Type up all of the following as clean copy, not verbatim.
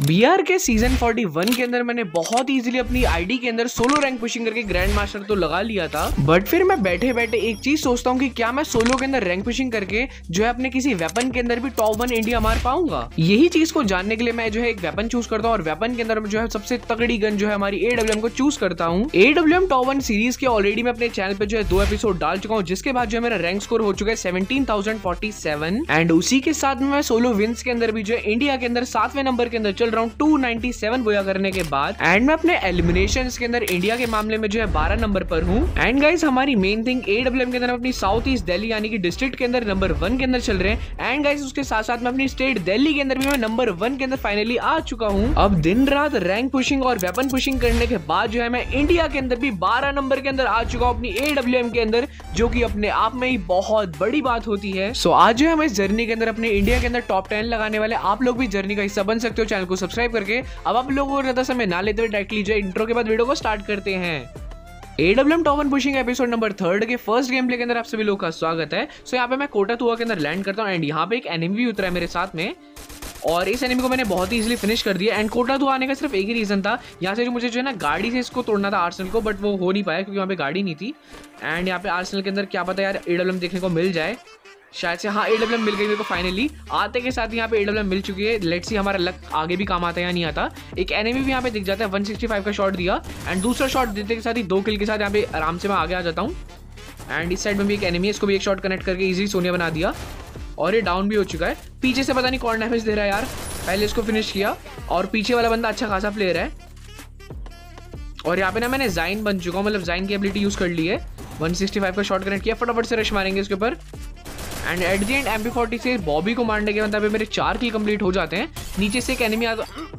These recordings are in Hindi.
बीआर के सीजन 41 के अंदर मैंने बहुत इजीली अपनी आईडी के अंदर सोलो रैंक पुशिंग करके ग्रैंड मास्टर तो लगा लिया था, बट फिर मैं बैठे बैठे एक चीज सोचता हूँ कि क्या मैं सोलो के अंदर रैंक पुशिंग करके जो है अपने किसी वेपन के अंदर भी टॉप 1 इंडिया मार पाऊंगा। यही चीज को जानने के लिए मैं जो है एक वेपन चूज करता हूँ और वेपन के अंदर जो है सबसे तगड़ी गन जो है हमारी AWM को चूज करता हूँ। AWM टॉप 1 सीरीज के ऑलरेडी मैं अपने चैनल पे जो है 2 एपिसोड डाल चुका हूँ, जिसके बाद जो है मेरा रैंक स्कोर हो चुका है 17,047 एंड उसी के साथ में मैं सोलो विंस के अंदर भी जो है इंडिया के अंदर 7वें नंबर के अंदर चल रहा हूँ 297 बोया करने के बाद। एंड मैं अपने एलिमिनेशंस के अंदर इंडिया के मामले में जो है 12 नंबर पर हूँ। एंड गाइस हमारी मेन थिंग AWM के अंदर अपनी साउथ ईस्ट दिल्ली यानी कि डिस्ट्रिक्ट के अंदर नंबर 1 के अंदर चल रहे हैं। एंड गाइस उसके साथ साथ में अपनी स्टेट दिल्ली के अंदर भी मैं नंबर 1 के अंदर फाइनली आ चुका हूँ। अब दिन रात रैंक पुशिंग और वेपन पुशिंग करने के बाद जो है मैं इंडिया के अंदर भी 12 नंबर के अंदर आ चुका हूँ अपनी AWM के अंदर, जो कि अपने आप में ही बहुत बड़ी बात होती है। सो आज जो है हम इस जर्नी के अंदर अपने इंडिया के अंदर टॉप 10 लगाने वाले, आप लोग भी जर्नी का हिस्सा बन सकते हो चैनल को सब्सक्राइब करके। अब आप लोगों को ज्यादा समय ना लेते हुए डायरेक्टली जो इंट्रो के बाद वीडियो को स्टार्ट करते हैं। AWM top 1 pushing episode number 3 के फर्स्ट गेम प्ले के अंदर आप सभी लोगों का स्वागत है। सो यहाँ पे मैं कोटा तुआ के अंदर लैंड करता हूँ एंड यहाँ पे एक एनिमी भी उतरा है मेरे साथ में और इस एनिमी को मैंने बहुत ही इजीली फिनिश कर दिया। एंड कोटा तो आने का सिर्फ एक ही रीजन था, यहाँ से जो मुझे जो है ना गाड़ी से इसको तोड़ना था आर्सेनल को, बट वो हो नहीं पाया क्योंकि वहाँ पे गाड़ी नहीं थी। एंड यहाँ पे आर्सेनल के अंदर क्या पता यार AWM देखने को मिल जाए, शायद से हाँ AWM मिल गई मेरे को फाइनली। आते के साथ यहाँ पे AWM मिल चुकी है। लेट्स सी हमारा लक आगे भी काम आता है या नहीं आता। एक एनिमी भी यहाँ पे दिख जाता है, 165 का शॉट दिया एंड दूसरा शॉट देते के साथ ही 2 किल के साथ यहाँ पे आराम से मैं आगे आ जाता हूँ। एंड इस साइड में भी एक एनिमी है, इसको भी एक शॉट कनेक्ट करके इजी सोनिया बना दिया और ये डाउन भी हो चुका है। पीछे से पता नहीं कौन डैमेज दे रहा है यार, पहले इसको फिनिश किया और पीछे वाला बंदा अच्छा खासा प्लेयर है। और यहाँ पे ना मैंने जाइन बन चुका हूँ, मतलब जाइन की एबिलिटी यूज कर ली है। 165 का शॉट कनेक्ट किया, फटाफट से रश मारेंगे इसके ऊपर। And eight the and MP40 से बॉबी को मारने के बाद मेरे 4 किल कंप्लीट हो जाते हैं। नीचे से एक एनिमी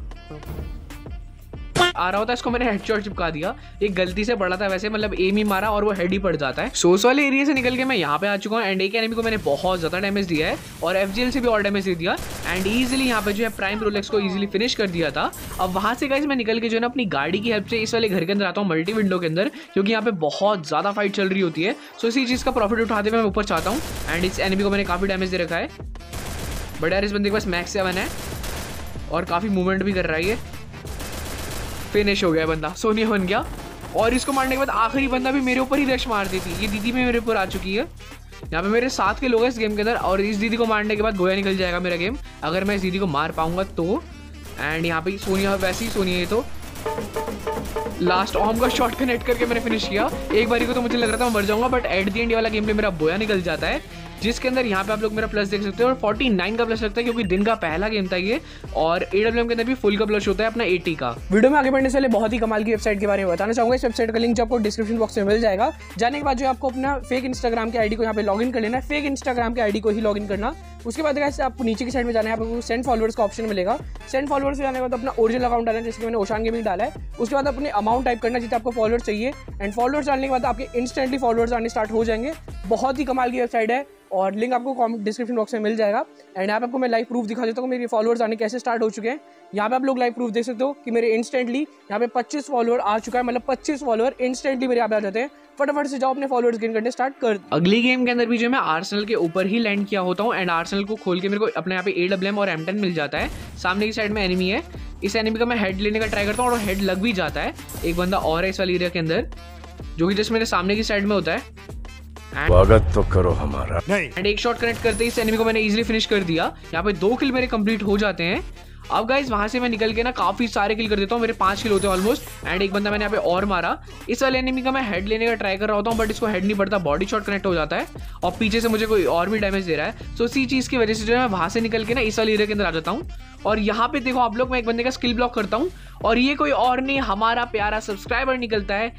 आ रहा होता है, इसको मैंने हेडशॉट चिपका दिया। एक गलती से पड़ा था वैसे, मतलब एम ही मारा और वो हेड ही पड़ जाता है। सोर्स वाले एरिया से निकल के मैं यहाँ पे आ चुका हूँ एंड एक एनिमी को मैंने बहुत ज्यादा डैमेज दिया है और FGL से भी और डैमेज दे दिया एंड इजीली यहाँ पे जो है प्राइम रोलेक्स को इजीली फिनिश कर दिया था। अब वहां से गाइस मैं निकल के जो है ना अपनी गाड़ी की हेल्प से इस वाले घर के अंदर आता हूँ, मल्टी विंडो के अंदर, क्योंकि यहाँ पे बहुत ज्यादा फाइट चल रही होती है। सो इसी चीज का प्रॉफिट उठाते हुए मैं ऊपर चाहता हूँ। एंड इस एनिमी को मैंने काफी डैमेज दे रखा है, बट यार इस बंदे के पास मैक्स 7 है और काफी मूवमेंट भी कर रहा है। ये फिनिश हो गया बंदा, सोनिया बन गया। और इसको मारने के बाद आखिरी बंदा भी मेरे ऊपर ही रश मार दी थी। ये दीदी में मेरे ऊपर आ चुकी है। यहाँ पे मेरे 7 के लोग हैं इस गेम के अंदर और इस दीदी को मारने के बाद गोया निकल जाएगा मेरा गेम, अगर मैं इस दीदी को मार पाऊंगा तो। एंड यहाँ पे सोनिया, वैसे ही सोनिया, ये तो लास्ट ऑम का शॉट कनेक्ट करके मैंने फिनिश किया। एक बारी को तो मुझे लग रहा था मैं मर जाऊंगा, बट एट द एंड वाला गेम पे मेरा बोया निकल जाता है, जिसके अंदर यहाँ पे आप लोग मेरा प्लस देख सकते हो और 49 का प्लस लगता है क्योंकि दिन का पहला गेम था ये। और AWM के अंदर भी फुल का प्लस होता है अपना 80 का। वीडियो में आगे बढ़ने से पहले बहुत ही कमाल की वेबसाइट के बारे में बताना चाहूंगा। इस वेबसाइट का लिंक जो आपको डिस्क्रिप्शन बॉक्स में मिल जाएगा। जाने के बाद जो आपको अपना फेक इंस्टाग्राम के आईडी को यहाँ पे लॉगिन कर लेना है, फेक इंस्टाग्राम के आईडी को ही लॉगिन करना। उसके बाद आपको नीचे की साइड में जाना है, आपको सेंड फॉलोअर्स का ऑप्शन मिलेगा। सेंड फॉलोअर्स जाने के बाद अपना ओरिजिनल अकाउंट डालना है, जैसे मैंने ओशान गेमिंग डाला है। उसके बाद अपने अमाउंट टाइप करना जितना आपको फॉलोअर्स चाहिए एंड फॉलोअर्स डालने के बाद आपके इंस्टेंटली फॉलोअर्स आने स्टार्ट हो जाएंगे। बहुत ही कमाल की वेबसाइट है और लिंक आपको डिस्क्रिप्शन बॉक्स में मिल जाएगा। एंड यहाँ पे आपको मैं लाइव प्रूफ दिखा देता हूँ मेरे फॉलोअर्स आने कैसे स्टार्ट हो चुके हैं। यहाँ पे आप लोग लाइव प्रूफ देख सकते हो कि मेरे इंस्टेंटली यहाँ पे 25 फॉलोअर आ चुका है, मतलब 25 फॉलोअर इंस्टेंटली मेरे यहाँ पे आ जाते हैं। फटाफट से जाओ अपने फॉलोअर्स गेन करने स्टार्ट कर। अगली गेम के अंदर भी जो मैं आर्सेनल के ऊपर ही लैंड किया होता हूँ एंड आर्सेनल को खोल के मेरे को अपने यहाँ पे AWM और M10 मिल जाता है। सामने की साइड में एनिमी है, इस एनिमी का मैं हेड लेने का ट्राई करता हूँ और हेड लग भी जाता है। एक बंदा और है इस वाले एरिया के अंदर जो कि जस्ट मेरे सामने की साइड में होता है। स्वागत तो करो हमारा। एंड एक शॉट कनेक्ट करते ही इस एनिमी को मैंने इजीली फिनिश कर दिया। यहाँ पे 2 किल मेरे कंप्लीट हो जाते हैं। अब गाइस वहां से मैं निकल के ना काफी सारे किल कर देता हूँ, मेरे 5 किल होते हैं ऑलमोस्ट। एंड एक बंदा मैंने यहाँ पे और मारा। इस वाले एनिमी का मैं हेड लेने का ट्राई कर रहा होता हूँ, बट इसको हेड नहीं पड़ता, बॉडी शॉट कनेक्ट हो जाता है और पीछे से मुझे कोई और भी डैमेज दे रहा है। सो इसी चीज की वजह से जो है मैं वहां से निकल के ना इस वाले एरिया के अंदर आ जाता हूँ। और यहाँ पे देखो आप लोग, मैं एक बंदे का स्किल ब्लॉक करता हूँ और ये कोई और नहीं हमारा प्यारा सब्सक्राइबर निकलता है।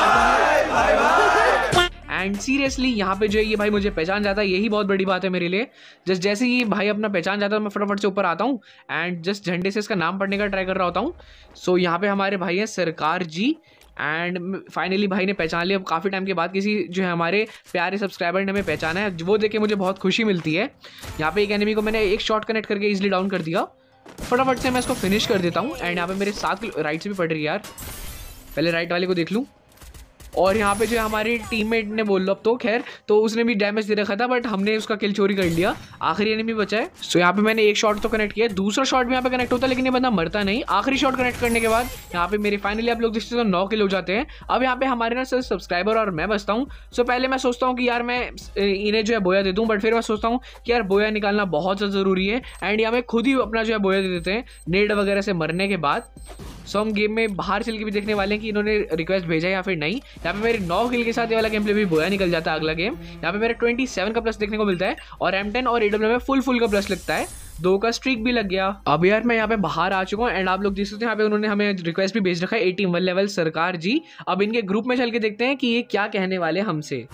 एंड सीरियसली यहाँ पे जो है ये भाई मुझे पहचान जाता है, यही बहुत बड़ी बात है मेरे लिए। जस्ट जैसे ही भाई अपना पहचान जाता है मैं फटाफट से ऊपर आता हूँ एंड जस्ट झंडे से इसका नाम पढ़ने का ट्राई कर रहा होता हूँ। सो यहाँ पे हमारे भाई हैं सरकार जी एंड फाइनली भाई ने पहचान लिया। काफ़ी टाइम के बाद किसी जो है हमारे प्यारे सब्सक्राइबर ने हमें पहचाना है, वो देख के मुझे बहुत खुशी मिलती है। यहाँ पे एक एनिमी को मैंने एक शॉट कनेक्ट करके इजीली डाउन कर दिया। फटाफट से मैं इसको फिनिश कर देता हूँ। एंड यहाँ पे मेरे 7 राइट से भी पड़ रही है यार, पहले राइट वाले को देख लूँ। और यहाँ पे जो हमारे टीममेट ने बोल लो अब तो खैर, तो उसने भी डैमेज दे रखा था बट हमने उसका किल चोरी कर लिया। आखिरी एनिमी बचा है। सो यहाँ पे मैंने एक शॉट तो कनेक्ट किया, दूसरा शॉट भी यहाँ पे कनेक्ट होता है लेकिन ये बंदा मरता नहीं। आखिरी शॉट कनेक्ट करने के बाद यहाँ पे मेरे फाइनली आप लोग देखते हो 9 किल हो जाते हैं। अब यहाँ पे हमारे ना सिर्फ सब्सक्राइबर और मैं बचता हूँ। सो पहले मैं सोचता हूँ कि यार मैं इन्हें जो है बोया दे दूँ, बट फिर मैं सोचता हूँ कि यार बोया निकालना बहुत ज़्यादा ज़रूरी है एंड यहाँ पे खुद ही अपना जो है बोया दे देते हैं नेड वगैरह से मरने के बाद। सो हम गेम में बाहर चल के भी देखने वाले हैं कि इन्होंने रिक्वेस्ट भेजा या फिर नहीं। यहाँ पे मेरे 9 किल के साथ ये वाला गेम प्ले भी बोया निकल जाता है अगला गेम। यहाँ पे मेरे 27 का प्लस देखने को मिलता है और M10 और AWM में फुल का प्लस लगता है। 2 का स्ट्रीक भी लग गया। अब यार मैं यहाँ पे बाहर आ चुका हूँ एंड आप लोग देख सकते हैं यहाँ पे उन्होंने हमें रिक्वेस्ट भी भेज रखा है 81 लेवल सरकार जी। अब इनके ग्रुप में चल के देखते हैं कि ये क्या कहने वाले हमसे।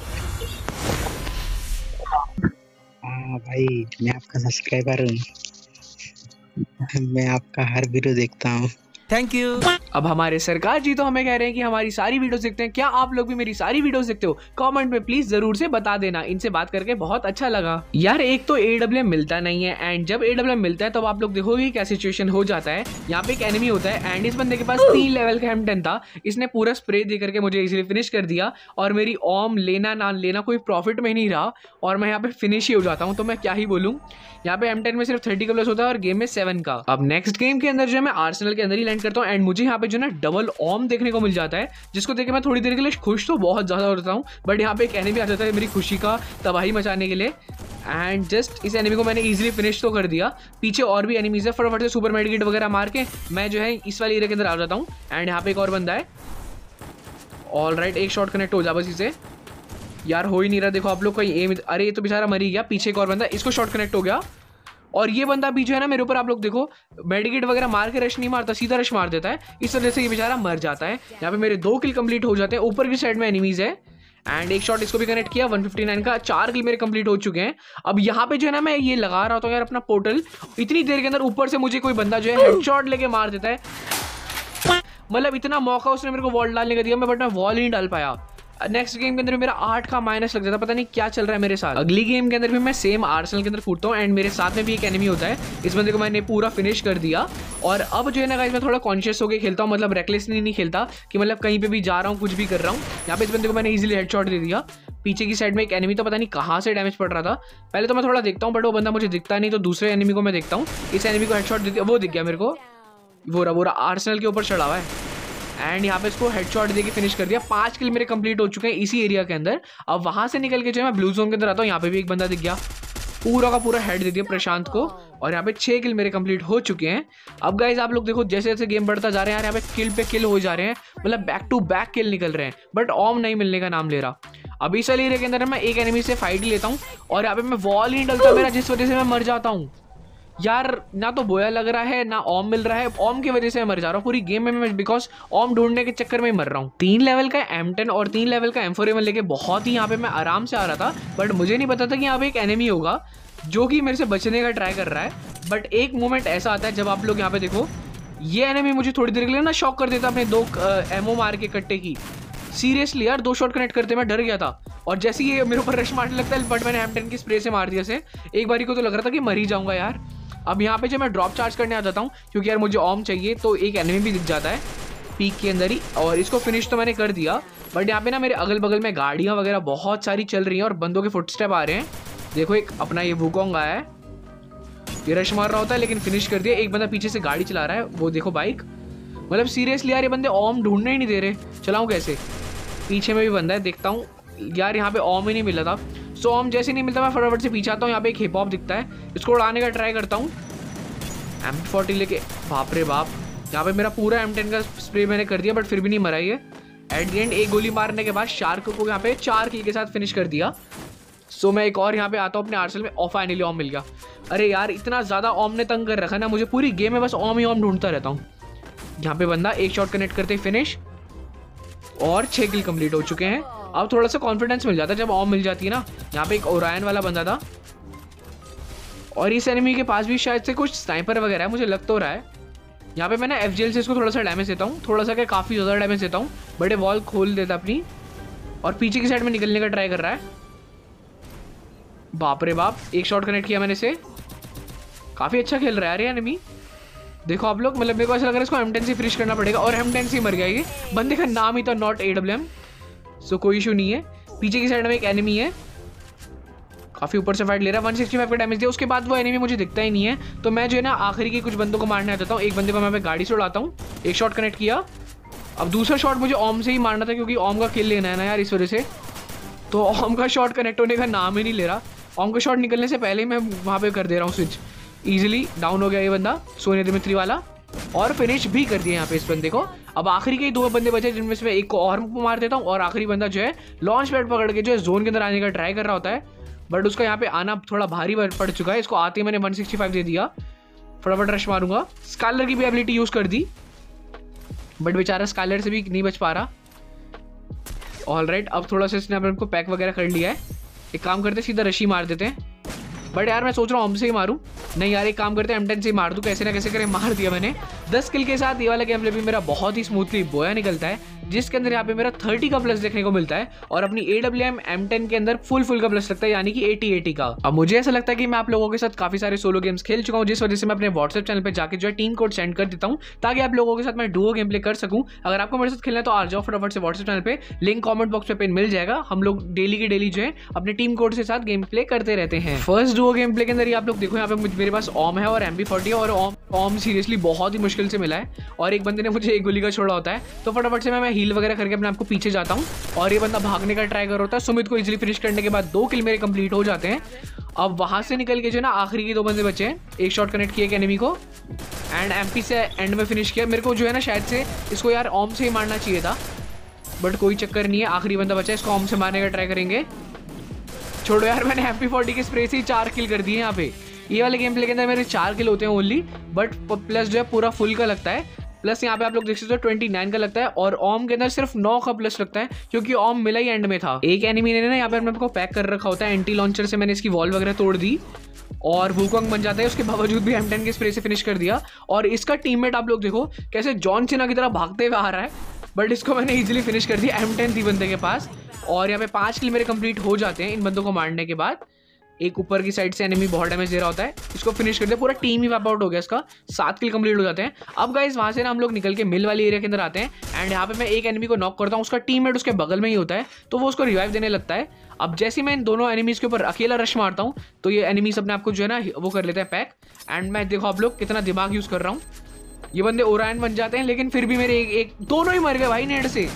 हाँ भाई, मैं आपका सब्सक्राइबर हूँ, मैं आपका हर वीडियो देखता हूँ। Thank you. अब हमारे सरकार जी तो हमें कह रहे हैं कि हमारी सारी वीडियोस देखते हैं। क्या आप लोग भी मेरी सारी वीडियोस देखते हो? कमेंट में प्लीज जरूर से बता देना। इनसे बात करके बहुत अच्छा लगा। यार एक तो AWM मिलता नहीं है एंड जब AWM मिलता है तो आप लोग देखोगे क्या सिचुएशन हो जाता है। यहाँ पे एक एनिमी होता है एंड इस बंदे के पास 3 लेवल का M10 था। इसने पूरा स्प्रे दे करके मुझे इजीली फिनिश कर दिया और मेरी ओम लेना ना लेना कोई प्रॉफिट में नहीं रहा और मैं यहाँ पे फिनिश ही हो जाता हूँ। तो मैं क्या ही बोलूँ, यहाँ पे M10 में सिर्फ 30 का प्लस होता है और गेम में 7 का। अब नेक्स्ट गेम के अंदर जो है मैं आर्सेनल के अंदर ही लैंड करता हूँ एंड मुझे यहाँ पे जो ना डबल ओम देखने को मिल जाता है, जिसको देख के मैं थोड़ी देर के लिए खुश तो बहुत ज्यादा होता हूँ बट यहाँ पे एक एनिमी आ जाता है मेरी खुशी का तबाही मचाने के लिए एंड जस्ट इस एनिमी को मैंने इजीली फिनिश तो कर दिया। पीछे और भी एनिमीज है, फटाफट से सुपर मेडिकेट वगैरह मार के मैं जो है इस वाले एरिया के अंदर आ जाता हूँ एंड यहाँ पे एक और बंदा है। ऑल राइट, एक शॉट कनेक्ट हो जा बस इसे। यार हो ही नहीं रहा, देखो आप लोग कोई एम, अरे ये तो बेचारा मर ही गया। पीछे एक और बंदा, इसको शॉट कनेक्ट हो गया और ये बंदा भी जो है ना मेरे ऊपर आप लोग देखो मेडिकेट वगैरह मार के रश नहीं मारता, सीधा रश मार देता है। इस वजह से ये बेचारा मर जाता है। यहाँ पे मेरे 2 किल कंप्लीट हो जाते हैं। ऊपर की साइड में एनिमीज है एंड एक शॉट इसको भी कनेक्ट किया। 159 का 4 किल मेरे कंप्लीट हो चुके हैं। अब यहाँ पे जो है ना मैं ये लगा रहा था यार अपना पोर्टल, इतनी देर के अंदर ऊपर से मुझे कोई बंदा जो है हेडशॉट लेके मार देता है। मतलब इतना मौका उसने मेरे को वॉल डालने का दिया बट मैं वॉल ही नहीं डाल पाया। नेक्स्ट गेम के अंदर मेरा 8 का माइनस लग जाता, पता नहीं क्या चल रहा है मेरे साथ। अगली गेम के अंदर भी मैं सेम आर्सेनल के अंदर कूदता हूँ एंड मेरे साथ में भी एक एनिमी होता है। इस बंदे को मैंने पूरा फिनिश कर दिया और अब जो है ना गाइस मैं थोड़ा कॉन्शियस होकर खेलता हूँ, मतलब रेकलेसली नहीं खेलता कि मतलब कहीं पे भी जा रहा हूँ कुछ भी कर रहा हूँ। यहाँ पे इस बंदे को मैंने इजीली हेडशॉट दे दिया। पीछे की साइड में एक एनिमी, तो पता नहीं कहाँ से डैमेज पड़ रहा था। पहले तो मैं थोड़ा देखता हूँ बट वो बंदा मुझे दिखता नहीं, तो दूसरे एनिमी को मैं देखता हूँ। इस एनिमी को हेडशॉट दे दिया, वो दिख गया मेरे को, वो रहा आर्सेनल के ऊपर चढ़ा हुआ है एंड यहाँ पे इसको हेडशॉट देके फिनिश कर दिया। 5 किल मेरे कंप्लीट हो चुके हैं इसी एरिया के अंदर। अब वहां से निकल के जो है मैं ब्लू जोन के अंदर आता हूँ। यहाँ पे भी एक बंदा दिख गया, पूरा का पूरा हेड दे दिया प्रशांत को और यहाँ पे 6 किल मेरे कंप्लीट हो चुके हैं। अब गाइज आप लोग देखो जैसे जैसे गेम बढ़ता जा रहे हैं यार, यहाँ पे किल पे किल हो जा रहे हैं, मतलब बैक टू बैक किल निकल रहे हैं बट ओम नहीं मिलने का नाम ले रहा। अब इस वाले एरिया के अंदर मैं एक एनिमी से फाइट लेता हूँ और यहाँ पे मैं वॉल ही डलता मेरा, जिस वजह से मैं मर जाता हूँ। यार ना तो बोया लग रहा है ना ओम मिल रहा है, ओम की वजह से मैं मर जा रहा हूँ पूरी गेम में मैं, बिकॉज ओम ढूंढने के चक्कर में ही मर रहा हूँ। 3 लेवल का M10 और 3 लेवल का M4A1 लेके बहुत ही यहाँ पे मैं आराम से आ रहा था बट मुझे नहीं पता था कि यहाँ पे एक एनिमी होगा जो कि मेरे से बचने का ट्राई कर रहा है। बट एक मोमेंट ऐसा आता है जब आप लोग यहाँ पे देखो, ये एनिमी मुझे थोड़ी देर के लिए ना शॉक कर देता अपने 2 एमओ मार के कट्टे की। सीरियसली यार 2 शॉट कनेक्ट करते मैं डर गया था और जैसे ही ये मेरे ऊपर रश मारने लगता है बट मैंने M10 की स्प्रे से मार दिया से। एक बारी को तो लग रहा था कि मर ही जाऊंगा यार। अब यहाँ पे जब मैं ड्रॉप चार्ज करने आ जाता हूँ क्योंकि यार मुझे ओम चाहिए, तो एक एनिमी भी दिख जाता है पीक के अंदर ही और इसको फिनिश तो मैंने कर दिया। बट यहाँ पे ना मेरे अगल बगल में गाड़ियाँ वगैरह बहुत सारी चल रही हैं और बंदों के फुटस्टेप आ रहे हैं। देखो एक अपना ये वुकोंग आया है, ये रश मार रहा होता है लेकिन फिनिश कर दिया। एक बंदा पीछे से गाड़ी चला रहा है, वो देखो बाइक। मतलब सीरियसली यार ये बंदे ओम ढूंढने ही नहीं दे रहे, चलाऊँ कैसे। पीछे में भी बंदा है, देखता हूँ यार यहाँ पे ओम ही नहीं मिला था। सो ओम जैसे नहीं मिलता मैं फटाफट से पीछे आता हूँ। यहाँ पे एक हिप हॉप दिखता है, इसको उड़ाने का ट्राई करता हूँ M40 लेके। बाप रे बाप, यहाँ पे मेरा पूरा M10 का स्प्रे मैंने कर दिया बट फिर भी नहीं मरा ये। एट द एंड एक गोली मारने के बाद शार्क को यहाँ पे 4 किल के साथ फिनिश कर दिया। सो मैं एक और यहाँ पे आता हूँ अपने आर्सेनल में, और फाइनली ओम मिल गया। अरे यार इतना ज़्यादा ओम ने तंग कर रखा ना मुझे, पूरी गेम में बस ओम ही ओम ढूंढता रहता हूँ। यहाँ पे बंदा एक शॉट कनेक्ट करते फिनिश और 6 किल कंप्लीट हो चुके हैं। अब थोड़ा सा कॉन्फिडेंस मिल जाता है जब ओम मिल जाती है ना। यहाँ पे एक ओरायन वाला बंदा था और इस एनिमी के पास भी शायद से कुछ स्नाइपर वगैरह है, मुझे लग तो रहा है। यहाँ पे मैंने FGL से इसको थोड़ा सा डैमेज देता हूँ, थोड़ा सा क्या काफ़ी ज़्यादा डैमेज देता हूँ। बट ये वॉल खोल देता अपनी और पीछे की साइड में निकलने का ट्राई कर रहा है। बाप रे बाप, एक शॉट कनेक्ट किया मैंने से। काफ़ी अच्छा खेल रहा है यार एनिमी, देखो आप लोग। मतलब मेरे को ऐसा लग रहा है इसको M10 से फिनिश करना पड़ेगा और M10 से मर गया ये। बंदे का नाम ही था नॉट AWM। सो कोई इशू नहीं है। पीछे की साइड में एक एनिमी है, काफ़ी ऊपर से फाइट ले रहा है, 165 का डैमेज दिया। उसके बाद वो एनिमी मुझे दिखता ही नहीं है, तो मैं जो है ना आखिरी के कुछ बंदों को मारने आ जाता हूँ। एक बंदे को मैं पे गाड़ी से उड़ाता हूँ, एक शॉट कनेक्ट किया। अब दूसरा शॉट मुझे ओम से ही मारना था क्योंकि ओम का किल लेना है ना यार, इस वजह से। तो ओम का शॉट कनेक्ट होने का नाम ही नहीं ले रहा। ओम का शॉट निकलने से पहले ही मैं वहाँ पे कर दे रहा हूँ स्विच। ईजिली डाउन हो गया ये बंदा, सोनिया दिमित्री वाला, और फिनिश भी कर दिया यहाँ पे इस बंदे को। अब आखिरी के 2 बंदे बचे जिनमें से मैं एक को और मार देता हूँ, और आखिरी बंदा जो है लॉन्च पैड पकड़ के जो है जोन के अंदर आने का ट्राई कर रहा होता है, बट उसका यहाँ पे आना थोड़ा भारी पड़ चुका है। इसको आते ही मैंने 165 दे दिया, फटाफट रश मारूंगा। स्कालर की भी एबिलिटी यूज़ कर दी, बट बेचारा स्कालर से भी नहीं बच पा रहा। ऑलराइट, अब थोड़ा सा इसने अपने को पैक वगैरह कर लिया है। एक काम करते सीधा रशी मार देते हैं, बट यार मैं सोच रहा हूँ ओम से ही मारूं। नहीं यार, एक काम करते हैं M10 से ही मार दूं, कैसे ना कैसे करे मार दिया मैंने। 10 किल के साथ ये वाला गेम प्ले भी मेरा बहुत ही स्मूथली बोया निकलता है, जिसके अंदर यहाँ पे मेरा 30 का प्लस देखने को मिलता है, और अपनी AWM M10 के अंदर फुल का प्लस लगता है, यानी कि 80 का। अब मुझे ऐसा लगता है कि मैं आप लोगों के साथ काफी सारे सोलो गेम्स खेल चुका हूँ, जिस वजह से मैं अपने व्हाट्सएप चैनल पर जाकर जो है टीम कोड सेंड कर देता हूँ, ताकि आप लोगों के साथ मैं डुओ गेम प्ले कर सकूँ। अगर आपको मेरे साथ खेलना है तो आ जाओ फटाफट से व्हाट्सएप चैनल पे, लिंक कॉमेंट बॉक्स पे पिन मिल जाएगा। हम लोग डेली की डेली जो है अपने टीम कोड के साथ गेम प्ले करते रहते हैं। फर्स्ट डुओ गेम प्ले के अंदर आप लोग देखो, यहाँ पे मेरे पास ओम है और MP40 है, और ओम सीरियसली बहुत ही मुश्किल से मिला है, और एक बंदे ने मुझे एक गोली का छोड़ा होता है। तो फटाफट से मैं हील वगैरह करके अपने आपको पीछे जाता हूँ, और ये बंदा भागने का ट्राई कर रहा होता है। सुमित को इजीली फिनिश करने के बाद 2 किल मेरे कंप्लीट हो जाते हैं। अब वहां से निकल के जो ना आखिरी के 2 बंदे बचे हैं, एक शॉट कनेक्ट किया एक एनिमी को, एंड MP से एंड में फिनिश किया। मेरे को जो है ना शायद से इसको यार ओम से ही मारना चाहिए था, बट कोई चक्कर नहीं है, आखिरी बंदा बचा है, इसको ओम से मारने का ट्राई करेंगे। छोड़ो यार, मैंने MP40 के स्प्रे से ही 4 किल कर दिए यहाँ पे। ये वाले गेम प्ले के अंदर मेरे 4 किल होते हैं ओनली, बट प्लस जो है पूरा फुल का लगता है। प्लस यहाँ पे आप लोग देख सकते हो 29 का लगता है, और ओम के अंदर सिर्फ 9 का प्लस लगता है, क्योंकि ओम मिला ही एंड में था। एक एनिमी ने ना यहाँ पे अपने को पैक कर रखा होता है, एंटी लॉन्चर से मैंने इसकी वॉल वगैरह तोड़ दी, और वुकोंग बन जाता है। उसके बावजूद भी M10 के स्प्रे से फिनिश कर दिया। और इसका टीममेट आप लोग देखो कैसे जॉन सीना की तरह भागते हुए आ रहा है, बट इसको मैंने इजीली फिनिश कर दिया। M10 थी बंदे के पास, और यहाँ पे 5 किल मेरे कंप्लीट हो जाते हैं इन बंदों को मारने के बाद। एक ऊपर की साइड से एनिमी बहुत डैमेज दे रहा होता है, इसको फिनिश कर दिया, पूरा टीम ही वाइप आउट हो गया इसका। 7 किल कंप्लीट हो जाते हैं। अब गाइस वहां से ना हम लोग निकल के मिल वाली एरिया के अंदर आते हैं, एंड यहाँ पे मैं एक एनिमी को नॉक करता हूँ, उसका टीममेट उसके बगल में ही होता है, तो वो उसको रिवाइव देने लगता है। अब जैसे मैं इन दोनों एनिमीज के ऊपर अकेला रश मारता हूँ, तो ये एनिमीज अपने आपको जो है ना वो कर लेते हैं पैक, एंड मैं देखो आप लोग कितना दिमाग यूज कर रहा हूँ। ये बंदे ओरायन बन जाते हैं, लेकिन फिर भी मेरे एक दोनों ही मर गए भाई नेट से।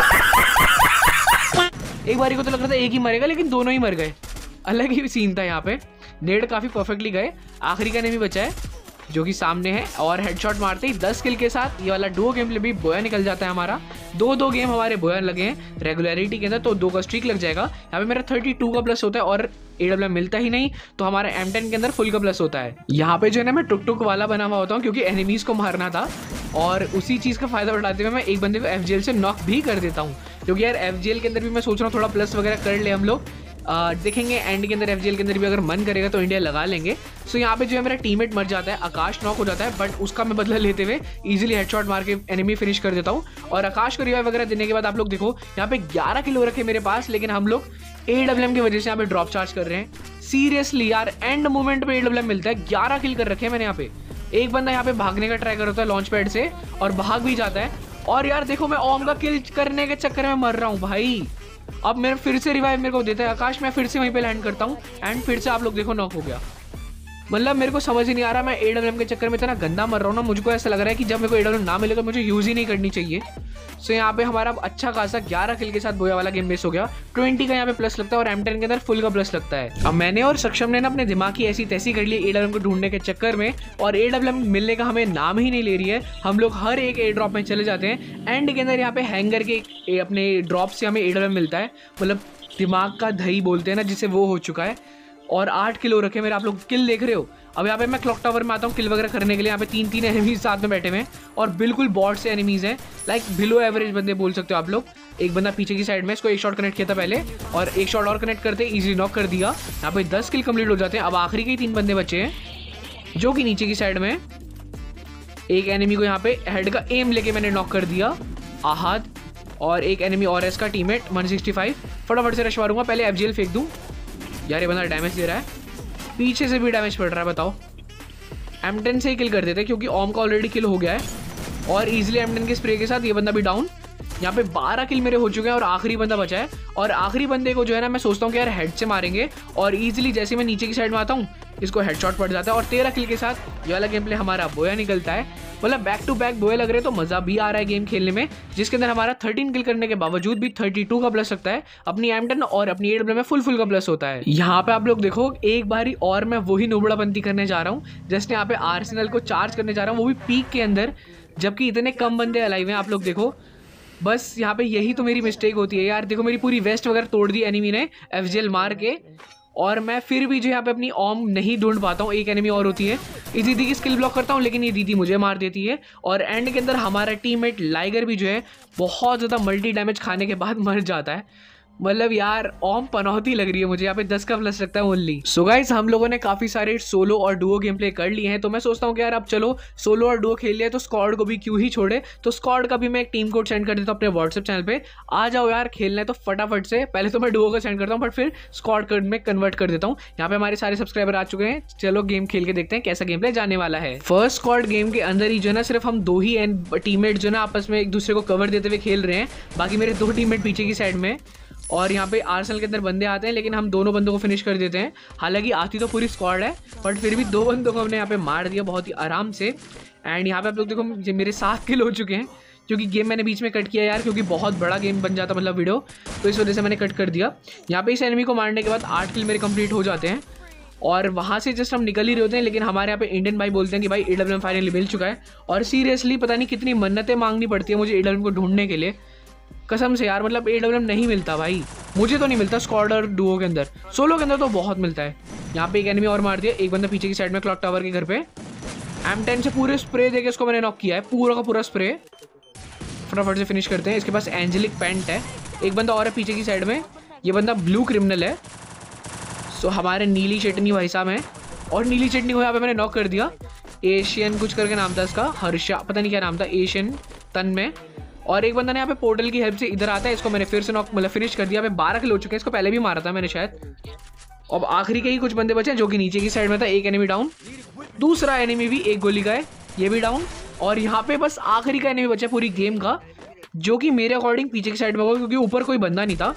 एक बारी को तो लग रहा था एक ही मरेगा, लेकिन दोनों ही मर गए। अलग ही सीन था यहाँ पे, नेट काफी परफेक्टली गए। आखिरी का एनिमी बचा है जो कि सामने है, और हेडशॉट मारते ही 10 किल के साथ ये वाला डुओ गेम प्ले भी बोया निकल जाता है हमारा। 2 गेम हमारे बोया लगे हैं रेगुलरिटी के अंदर, तो 2 का स्ट्रीक लग जाएगा। यहाँ पे मेरा 32 का प्लस होता है, और AWM मिलता ही नहीं, तो हमारा M10 के अंदर फुल का प्लस होता है। यहाँ पे जो है ना मैं टुक वाला बना हुआ होता हूँ, क्योंकि एनिमीज को मारना था, और उसी चीज़ का फायदा उठाते हुए मैं एक बंदे को FGL से नॉक भी कर देता हूँ, क्योंकि यार FGL के अंदर भी मैं सोच रहा हूँ थोड़ा प्लस वगैरह कर ले हम लोग। देखेंगे एंड के अंदर FGL के अंदर भी अगर मन करेगा तो इंडिया लगा लेंगे। सो यहाँ पे जो है मेरा टीममेट मर जाता है, आकाश नॉक हो जाता है, बट उसका मैं बदला लेते हुए इजीली हेडशॉट मार के एनिमी फिनिश कर देता हूँ। और आकाश को रिवाइव वगैरह देने के बाद आप लोग देखो यहाँ पे 11 किलो रखे मेरे पास, लेकिन हम लोग AWM की वजह से यहाँ पे ड्रॉप चार्ज कर रहे हैं। सीरियसली यार, एंड मोमेंट पे AWM मिलता है। 11 किल कर रखे हैं मैंने यहाँ पे। एक बंदा यहाँ पे भागने का ट्राई कर रहा है लॉन्च पैड से, और भाग भी जाता है। और यार देखो मैं ओम का किल करने के चक्कर में मर रहा हूँ भाई। अब मेरे फिर से रिवाइव मेरे को देता है आकाश, मैं फिर से वहीं पे लैंड करता हूँ, एंड फिर से आप लोग देखो नॉक हो गया। मतलब मेरे को समझ ही नहीं आ रहा, मैं AWM के चक्कर में इतना गंदा मर रहा हूँ ना, मुझको ऐसा लग रहा है कि जब मेरे को AWM ना मिले तो मुझे यूज ही नहीं करनी चाहिए। सो यहाँ पे हमारा अच्छा खासा 11 किल के साथ बोया वाला गेम बेस हो गया। 20 का यहाँ पे प्लस लगता है, और M10 के अंदर फुल का प्लस लगता है। अब मैंने और सक्षम ने ना अपने दिमाग की ऐसी तैसी कर ली AWM को ढूंढने के चक्कर में, और AWM मिलने का हमें नाम ही नहीं ले रही है। हम लोग हर एक एयर ड्रॉप में चले जाते हैं, एंड के अंदर यहाँ पे हैंगर के अपने ड्रॉप से हमें AWM मिलता है। मतलब दिमाग का दही बोलते हैं ना जिसे, वो हो चुका है। और 8 किलो रखे मेरे, आप लोग किल देख रहे हो। अब यहाँ पे मैं क्लॉक टावर में आता हूँ किल वगैरह करने के लिए। यहाँ पे 3 एनिमीज साथ में बैठे हुए हैं, और बिल्कुल बॉट से एनिमीज हैं, लाइक बिलो एवरेज बंदे बोल सकते हो आप लोग। एक बंदा पीछे की साइड में, इसको एक शॉट कनेक्ट किया था पहले, और एक शॉट और कनेक्ट करते इजीली नॉक कर दिया। यहाँ पे 10 किल कंप्लीट हो जाते हैं। अब आखिरी के 3 बंदे बचे हैं, जो कि नीचे की साइड में। एक एनिमी को यहाँ पे हेड का एम लेके मैंने नॉक कर दिया, आहद। और एक एनिमी और इसका टीममेट 165। फटाफट से रश मारूंगा, पहले FGL फेंक दूं। यार ये बंदा डैमेज दे रहा है, पीछे से भी डैमेज पड़ रहा है। बताओ, M10 से ही किल कर देते क्योंकि ओम का ऑलरेडी किल हो गया है, और इजीली M10 के स्प्रे के साथ ये बंदा भी डाउन। यहाँ पे 12 किल मेरे हो चुके हैं और आखिरी बंदा बचा है। और आखिरी बंदे को जो है ना मैं सोचता हूँ कि यार हेड से मारेंगे और इजीली जैसे मैं नीचे की साइड में आता हूँ इसको हेडशॉट पड़ जाता है। और 13 किल के साथ ये वाला गेम प्ले हमारा बोया निकलता है। मतलब बैक टू बैक बोया लग रहे तो मजा भी आ रहा है गेम खेलने में, जिसके अंदर हमारा 13 किल करने के बावजूद भी 32 का प्लस लगता है। अपनी M10 और अपनी AWM में फुल का प्लस होता है। यहाँ पे आप लोग देखो एक बारी और मैं वही नोबड़ापंती करने जा रहा हूँ। जस्ट यहाँ पे आर्सेनल को चार्ज करने जा रहा हूँ, वो भी पीक के अंदर, जबकि इतने कम बंदे अलाइव हैं। आप लोग देखो बस यहाँ पे यही तो मेरी मिस्टेक होती है यार। देखो मेरी पूरी वेस्ट वगैरह तोड़ दी एनिमी ने FGL मार के, और मैं फिर भी जो यहाँ पे अपनी ओम नहीं ढूंढ पाता हूँ। एक एनिमी और होती है, इस दीदी की स्किल ब्लॉक करता हूँ लेकिन ये दीदी मुझे मार देती है। और एंड के अंदर हमारा टीममेट लाइगर भी जो है बहुत ज़्यादा मल्टी डैमेज खाने के बाद मर जाता है। मतलब यार ओम पनौती लग रही है मुझे, यहाँ पे 10 का प्लस लगता है ओनली। सो गाइस हम लोगों ने काफी सारे सोलो और डुओ गेम प्ले कर लिए हैं, तो मैं सोचता हूँ कि यार अब चलो सोलो और डुओ खेल लिया तो स्क्वाड को भी क्यों ही छोड़े। तो स्क्वाड का भी मैं एक टीम कोड सेंड कर देता हूँ अपने व्हाट्सएप चैनल पे, आ जाओ यार खेलना है तो फटाफट से। पहले तो मैं डुओ का सेंड करता हूँ बट फिर स्क्वाड कोड में कन्वर्ट कर देता हूँ। यहाँ पे हमारे सारे सब्सक्राइबर आ चुके हैं, चलो गेम खेल के देखते हैं कैसा गेम प्ले जाने वाला है। फर्स्ट स्क्वाड गेम के अंदर ही जो है ना सिर्फ हम 2 ही टीममेट जो है ना आपस में एक दूसरे को कवर देते हुए खेल रहे हैं, बाकी मेरे 2 टीममेट पीछे की साइड में। और यहाँ पे आर्सेनल के अंदर बंदे आते हैं लेकिन हम दोनों बंदों को फिनिश कर देते हैं। हालांकि आती तो पूरी स्क्वाड है बट फिर भी 2 बंदों को हमने यहाँ पे मार दिया बहुत ही आराम से। एंड यहाँ पे आप लोग देखो मेरे 7 किल हो चुके हैं, क्योंकि गेम मैंने बीच में कट किया यार, क्योंकि बहुत बड़ा गेम बन जाता मतलब वीडियो, तो इस वजह से मैंने कट कर दिया। यहाँ पे इस एनिमी को मारने के बाद 8 किल मेरे कंप्लीट हो जाते हैं और वहाँ से जस्ट हम निकल ही रहे होते हैं। लेकिन हमारे यहाँ पे इंडियन भाई बोलते हैं कि भाई AWM फाइनली मिल चुका है। और सीरियसली पता नहीं कितनी मन्नतें मांगनी पड़ती है मुझे AWM को ढूंढने के लिए, कसम से यार। मतलब AWM नहीं मिलता भाई, मुझे तो नहीं मिलता स्क्वाड और डुओ के अंदर, सोलो के अंदर तो बहुत मिलता है। यहाँ पे एक एनिमी और मार दिया, एक बंदा पीछे की साइड में क्लॉक टावर के घर पे। M10 से पूरे स्प्रे देके उसको मैंने नॉक किया है, पूरा का पूरा स्प्रे। फटाफट से फिनिश करते हैं। इसके पास एंजेलिक पेंट है, एक बंदा और है पीछे की साइड में, ये बंदा ब्लू क्रिमिनल है। सो हमारे नीली चटनी भाई साहब हैं, और नीली चटनी को यहाँ पे मैंने नॉक कर दिया। एशियन कुछ करके नाम था इसका, हर्षा पता नहीं क्या नाम था, एशियन तन में। और एक बंदा ने यहाँ पे पोर्टल की हेल्प से इधर आता है, इसको मैंने फिर से नॉक मतलब फिनिश कर दिया। यहाँ पे 12 किल हो चुके हैं, इसको पहले भी मारा था मैंने शायद। अब आखिरी के ही कुछ बंदे बचे जो कि नीचे की साइड में था। एक एनिमी डाउन, दूसरा एनिमी भी एक गोली का है, ये भी डाउन। और यहाँ पे बस आखिरी का एनिमी बचा पूरी गेम का, जो कि मेरे अकॉर्डिंग पीछे की साइड में होगा क्योंकि ऊपर कोई बंदा नहीं था।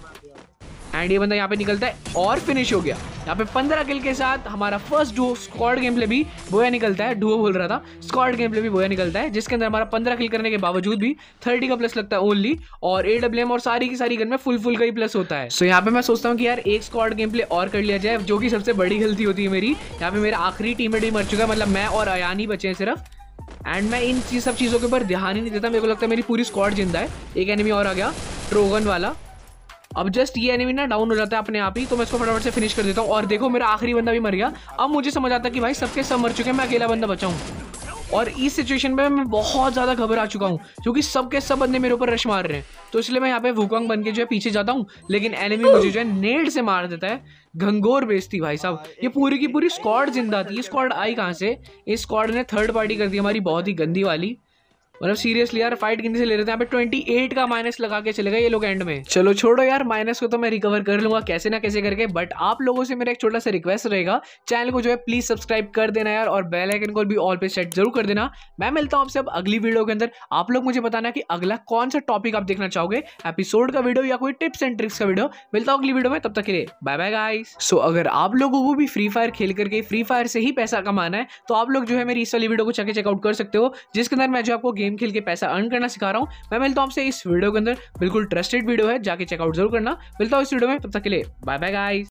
एंड ये बंदा यहाँ पे निकलता है और फिनिश हो गया। यहाँ पे 15 किल के साथ हमारा first duo squad game play भी बोया निकलता है। डुओ बोल रहा था, स्क्वाड गेम प्ले भी बोया निकलता है, जिसके अंदर हमारा 15 किल करने के बावजूद भी 30 का प्लस लगता है ओनली। और AWM और सारी की सारी गन में फुल का ही प्लस होता है। सो यहाँ पे मैं सोचता हूँ कि यार एक स्क्वाड गेम प्ले और कर लिया जाए, जो कि सबसे बड़ी गलती होती है मेरी। यहाँ पे मेरा आखिरी टीममेट भी मर चुका है, मतलब मैं और अयान ही बचे हैं सिर्फ। एंड मैं इन सब चीज़ों के ऊपर ध्यान ही नहीं देता, मेरे को लगता है मेरी पूरी स्क्वाड जिंदा है। एक एनिमी और आ गया ट्रोगन वाला, अब जस्ट ये एनिमी ना डाउन हो जाता है अपने आप ही, तो मैं इसको फटाफट से फिनिश कर देता हूँ। और देखो मेरा आखिरी बंदा भी मर गया। अब मुझे समझ आता है कि भाई सबके सब मर चुके हैं, मैं अकेला बंदा बचा हूँ। और इस सिचुएशन में मैं बहुत ज़्यादा घबरा चुका हूँ, क्योंकि सबके सब बंदे मेरे ऊपर रश मार रहे हैं। तो इसलिए मैं यहाँ पे वुकोंग बन के जो है पीछे जाता हूँ, लेकिन एनिमी मुझे जो है नेड से मार देता है। घंघोर बेइज्जती भाई साहब, ये पूरी की पूरी स्क्वाड जिंदा थी। ये स्क्वाड आई कहाँ से? इस स्क्वाड ने थर्ड पार्टी कर दी हमारी, बहुत ही गंदी वाली। मतलब सीरियसली यार फाइट कितने से ले रहे थे, यहाँ पे 28 का माइनस लगा के चले गए ये लोग एंड में। चलो छोड़ो यार, माइनस को तो मैं रिकवर कर लूंगा कैसे ना कैसे करके। बट आप लोगों से मेरा एक छोटा सा रिक्वेस्ट रहेगा, चैनल को जो है प्लीज सब्सक्राइब कर देना यार, और बेल आइकन को भी ऑल पे सेट जरूर कर देना। मैं मिलता हूँ आपसे अब अगली वीडियो के अंदर। आप लोग मुझे बताना कि अगला कौन सा टॉपिक आप देखना चाहोगे, एपिसोड का वीडियो या कोई टिप्स एंड ट्रिक्स का वीडियो। मिलता हूँ अगली वीडियो में, तब तक के लिए बाय बाय गाइस। सो अगर आप लोगों को भी फ्री फायर खेल करके फ्री फायर से ही पैसा कमाना है, तो आप लोग जो है मेरी इस वाली वीडियो को जाके चेकआउट कर सकते हो, जिसके अंदर मैं जो आपको गेम खेल के पैसा अर्न करना सिखा रहा हूं। मैं मिलता हूं आपसे इस वीडियो के अंदर, बिल्कुल ट्रस्टेड वीडियो है, जाके चेकआउट जरूर करना। मिलता हूं इस वीडियो में, तब तक के लिए बाय बाय गाइस।